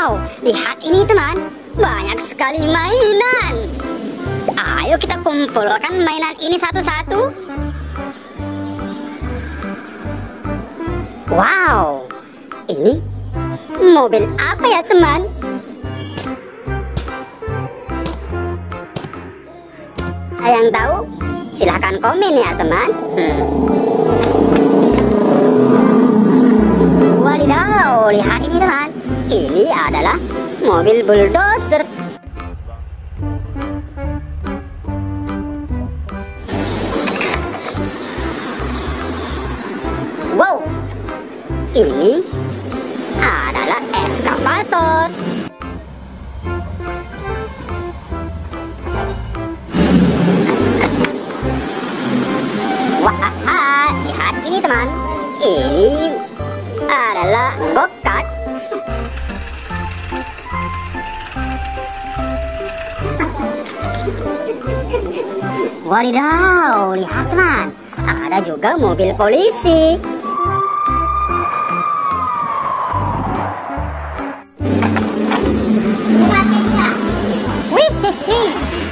Wow, lihat ini teman, banyak sekali mainan. Ayo kita kumpulkan mainan ini satu-satu. Wow, ini mobil apa ya teman? Ada yang tahu? Silahkan komen ya teman. Wadidaw, lihat ini teman. Ini adalah mobil bulldozer. Wow, ini adalah eskavator. Wah, lihat ini teman. Ini adalah bobcat. Wadidaw, lihat teman. Ada juga mobil polisi. Wih,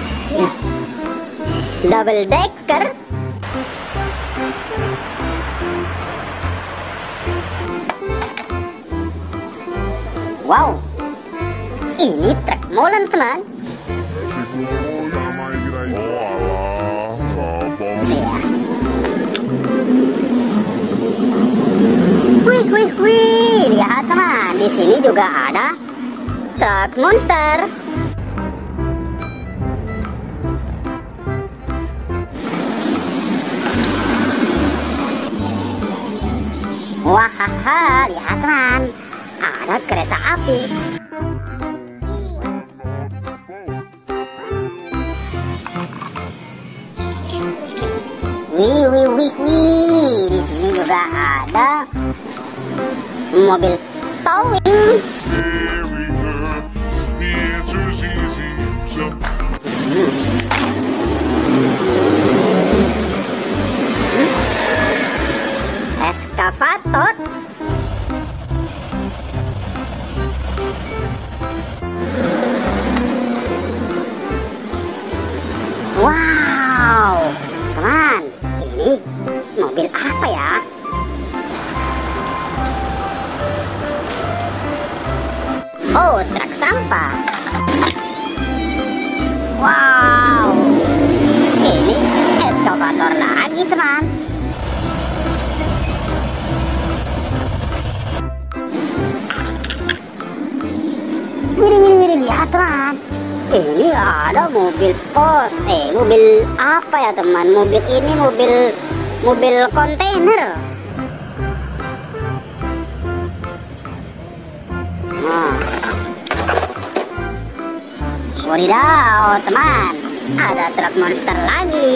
double decker. Wow, ini truk molen teman. Wih, lihat teman, di sini juga ada truk monster. Wah, lihat teman, ada kereta api. Wih, di sini juga ada mobil towing. Eskavator. Wow, teman, ini mobil apa ya? Oh, truk sampah. Wow, ini eskavator lagi teman. Wih, lihat teman. Ini ada mobil pos. Mobil apa ya teman? Mobil ini mobil kontainer. Nah. Wadidaw teman, ada truk monster lagi.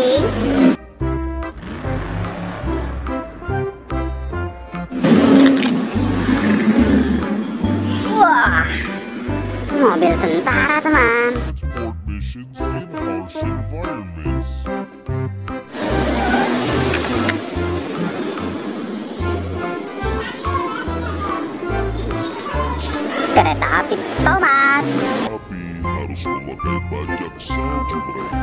Wah, mobil tentara teman. Kereta api Thomas. Tapi harus memakai pajak salju mereka.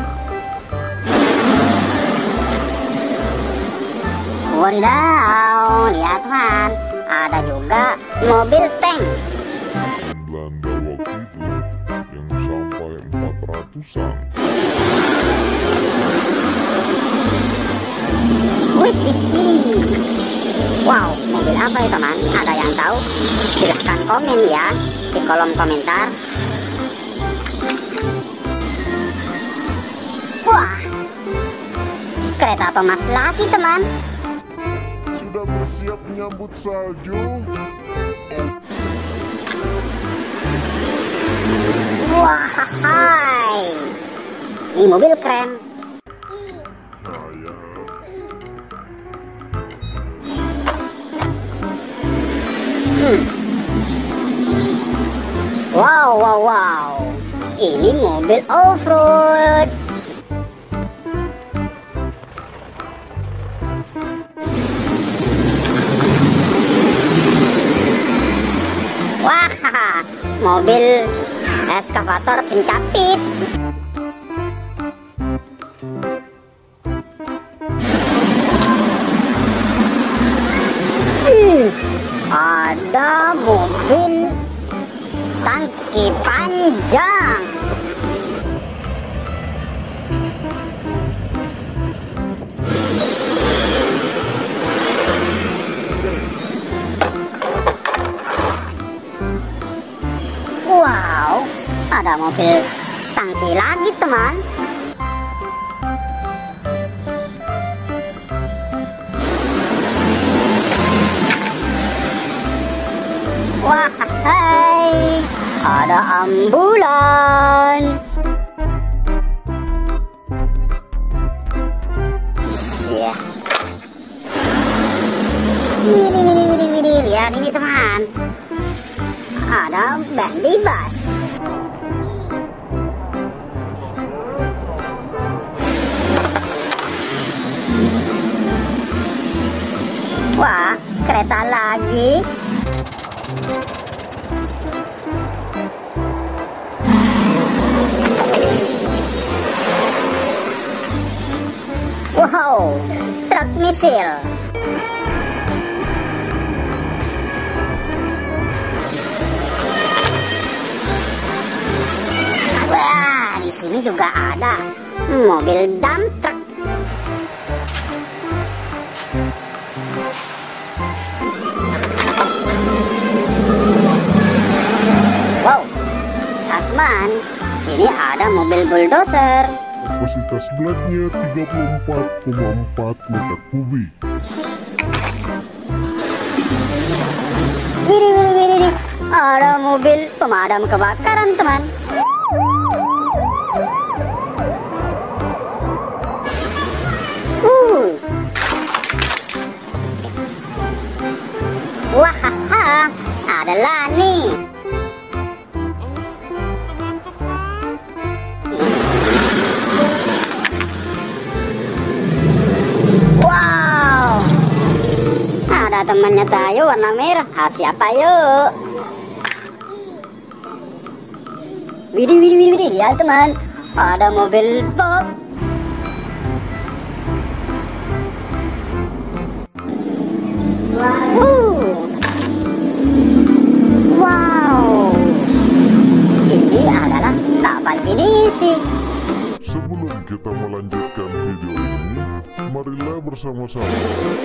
Wadidaw, lihat teman, ada juga mobil tank. Belanda waktu itu yang sampai 400-an. Wow, mobil apa ya teman? Ada yang tahu? Silahkan komen ya di kolom komentar. Wah, kereta Thomas lagi teman. Sudah bersiap menyambut salju? Wah, ini mobil keren. Wow. Ini mobil off-road. Wah, mobil eskavator pencapit. Ada mobil tangki panjang. Wow, ada mobil tangki lagi, teman. Wah, hai, ada ambulan. Ya. Widih, lihat ini, teman. Ada bandy bus. Wah, kereta lagi. Wow, truk misil. Wah, di sini juga ada mobil dump truck. Wow, teman, sini ada mobil bulldozer. Kapasitas beratnya 34,4 meter kubik. Widih, ada mobil pemadam kebakaran, teman. Wah, ada Lani. Wow, ada temannya Tayo warna merah. Siapa yuk? Widih, lihat, teman. Ada mobil box. Wow, ini adalah kapal pinisi. Sebelum kita melanjutkan video ini, marilah bersama-sama.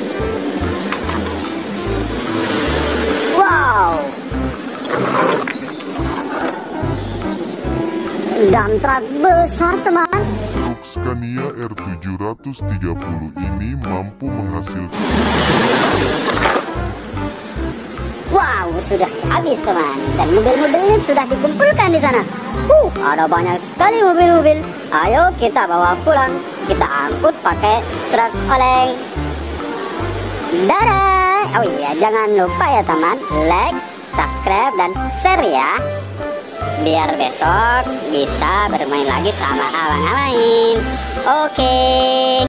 Wow, dump truck besar, teman. Truk Scania R730 ini mampu menghasilkan. Wow, sudah habis, teman. Dan mobil-mobilnya sudah dikumpulkan di sana. Ada banyak sekali mobil-mobil. Ayo kita bawa pulang. Kita angkut pakai truk oleng. Dadah. Oh iya, jangan lupa ya, teman, like, subscribe, dan share ya. Biar besok bisa bermain lagi sama abang-abangin. Oke.